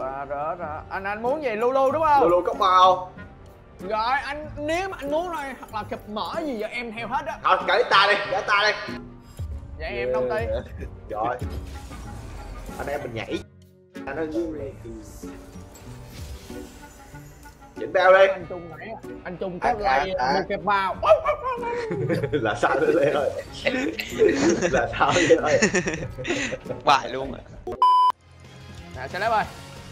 Anh muốn gì? Lulu đúng không? Lulu có màu. Rồi anh nếu mà anh muốn thôi hoặc là kịp mở gì giờ em theo hết á. Thôi gãy ta đi, gãy ta đi. Dạ em công ty. Rồi. Anh em mình nhảy. Anh ơi. Chỉnh beo đi. Anh Trung nãy anh Trung có like một kẹp vào. Là sao nữa Lê ơi? Là sao Lê ơi? Bại luôn à. Nè xe lép ơi.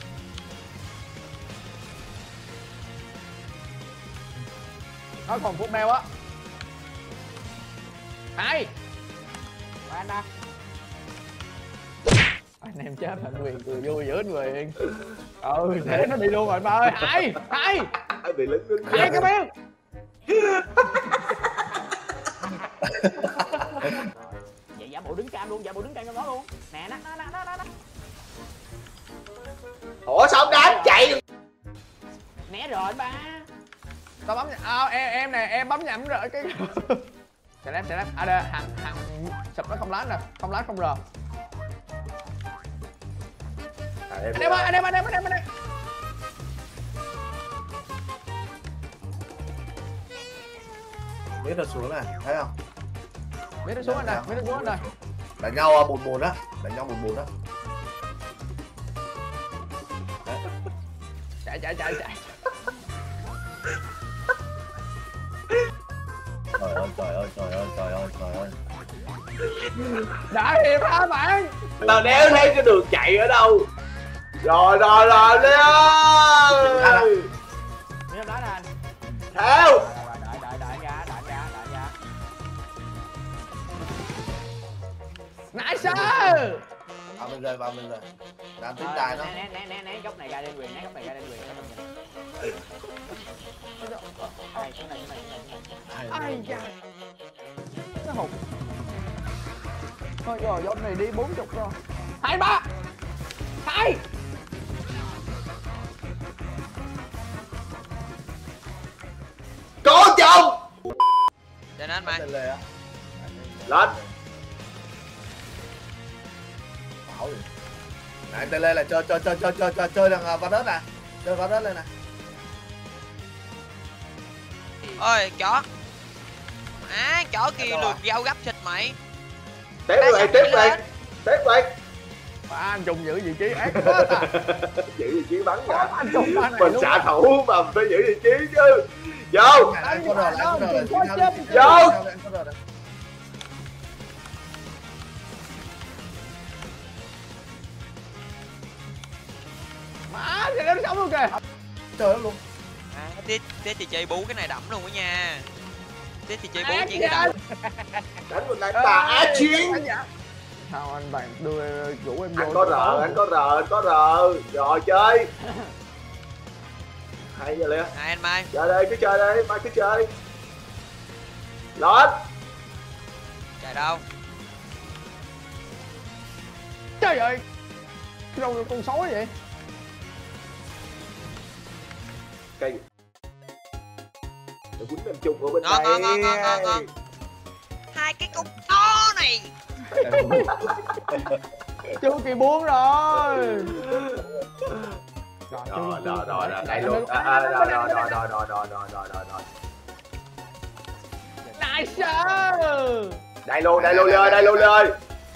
Nó còn phút beo á. Hai. Và anh đã. Anh em chết anh Quyền cười vui dữ anh Quyền. Thế nó đi luôn rồi anh ba ơi. Hai. Anh bị lính đứng. Hai cái beo. Vậy giả bộ đứng cam luôn, giả bộ đứng cam trong đó luôn. Nè nó. Ủa sao không đánh chạy? Né rồi anh ba. Tao bấm em nè, em bấm nhầm rồi cái. Xe lép. À đây hàng sụp nó không lái nè, không lái không rờ. Anh em. Biết nó xuống này, thấy không? Biết nó xuống anh này, Đánh nhau bùn á, Chạy. Trời ơi. Đã hiệp hả bạn? Tao đéo thấy cái đường chạy ở đâu. Rồi Lê ơi. Miếng đó nè anh. Theo. Đợi ra. Nice. Vào mình rồi. Đang tính tài đó. Né góc này ra lên Quyền, Ai da. Nó hụt. Thôi rồi, dọn này đi 40 rồi. 23. 2. Có chồng. Trên anh mày. Lên. Này tên lên là chơi thằng Van Đất nè. Chơi Van Đất lên nè. Ôi chó. Chó kia lùm dao gấp thịt mày. Tiếp đi. Mà anh Trung giữ vị trí ác quá à. Giữ vị trí bắn ra. Anh Trung ba này mình xạ thủ mà phải giữ vị trí chứ. Vô. Vô. Má thì nó sống luôn kìa. Trời ơi luôn. Tiết thì chơi bú cái này đậm luôn á nha. Tiết thì chơi bú chiến cái đậm. Đánh mình lại tà á chiến. Sao anh bạn đưa rủ em vô? Anh có rờ. Rồi chơi. Hay giờ liền. Anh Mai. Chơi đi, cứ chơi đi, Mai cứ chơi. Lên. Chạy đâu? Trời ơi. Cái đâu con sói vậy? Cây. Để quýnh em chung ở bên đây. Ngon. Hai cái cục to này. Chu Kỳ buông rồi. Rồi, đây luôn. Rồi. Nice. Đây luôn ơi.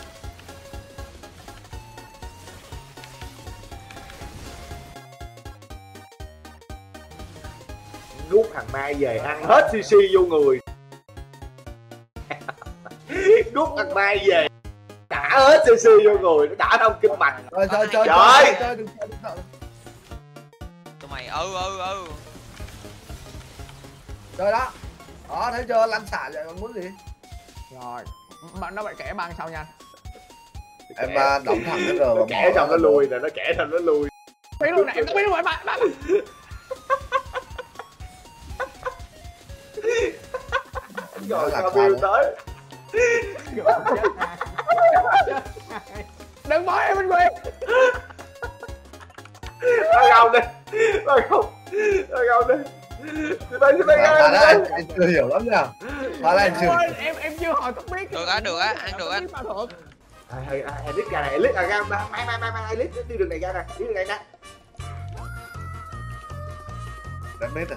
Rút thằng Mai về ăn hết CC vô người. Rút thằng Mai về đả hết CC vô người, nó đả thông kinh mạch. Rồi chơi. Tụi mày Chơi đó. Đó thấy chưa, lăn xả vậy còn muốn gì? Rồi. Nó bị kẻ băng sao nha. Em đóng thẳng cái rồi. Nó kẻ xong nó lùi nè, nó kẻ xong nó lùi. Biết luôn nè, em biết luôn rồi ba. Rồi sao build tới. Đừng bỏ em anh Quyền. Nó không đi. Anh chưa hiểu lắm nha. Em chưa hỏi không biết. Được á, ăn được anh. Elite ra này, Elite ra ra, mai Elite đi đường này ra nè, đi đường này nè. đánh mét à.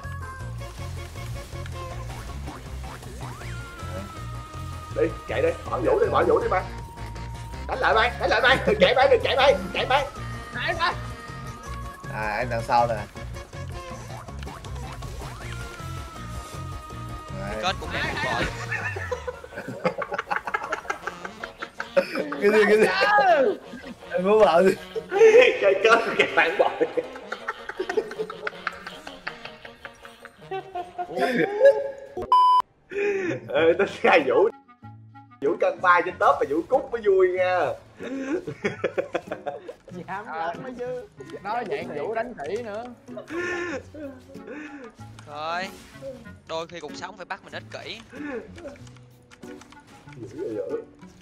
Đi chạy đi, bỏ vũ đi, bỏ vũ đi ba. Đánh lại bay, đánh lại bay, đừng chạy bay, đừng chạy bay, chạy bay. Này ba. À anh đằng sau nè. Kết cũng đang bị bội. Cái gì anh muốn bảo gì. Chơi kết kẹt bạn bội. Nó khai vũ vũ cân bay trên top và vũ cút mới vui nha. Dám lên mới chứ. Nó dạng vũ đánh kỹ nữa. Thôi, đôi khi cuộc sống phải bắt mình ích kỷ. Dữ.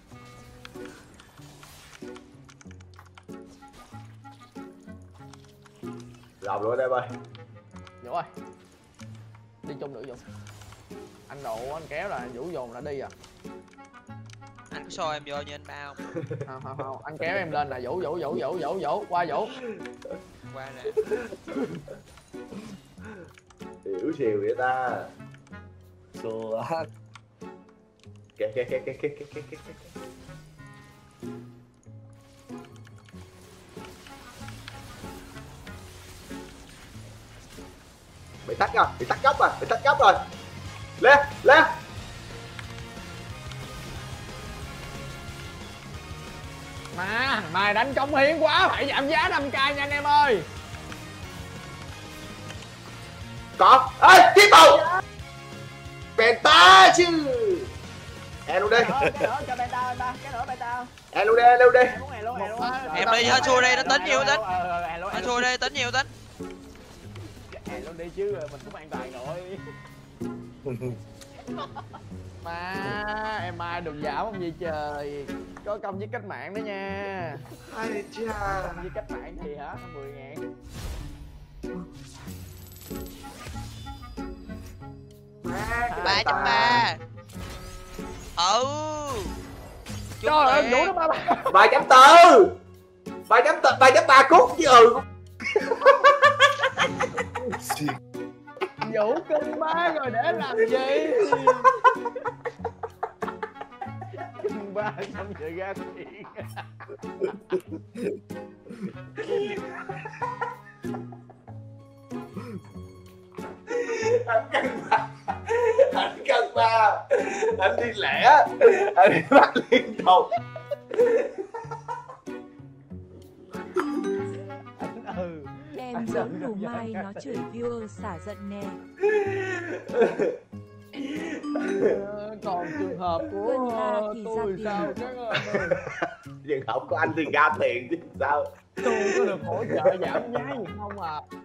Làm luôn em ơi. Vũ ơi. Đi chung nữa Vũ. Anh độ anh kéo là Vũ dồn là đi à. Anh có soi em vô như anh bao không? Không, anh kéo em lên là Vũ qua Vũ. Qua nè. Hiểu xìu vậy ta. Xùa. Kìa. Bị tắt rồi, bị tắt góc rồi. Lên. Mà thằng Mai đánh cống hiến quá, phải giảm giá 5k nha anh em ơi. Còn, ê, tiếp tục. Beta chứ. Em luôn đi. Cái nữa cho beta, cái nữa beta. Em luôn đi. Em đi hơn xua đây, nó tính nhiều tính. Anh xua đây tính nhiều tính. Em luôn đi chứ mình cũng an toàn rồi. Mà em Mai đừng giảm không gì trời. Có công với cách mạng đó nha. Ai cha. Công với cách mạng thì hả? 10.000. Ba trăm ba. Trời ơi Vũ nó ba. 3.4 3.3 cút chứ Vũ cưng ba rồi để làm gì? Cưng ba xong rồi ra tiền. Anh cân ba. Anh đi lẻ. Anh đi bắt liên tục. Em giống đủ mai nó chửi viewer xả giận nè. Còn trường hợp của tôi sao chứ? Trường hợp của anh thì ra tiền chứ sao. Tôi có được hỗ trợ giảm giá gì không à?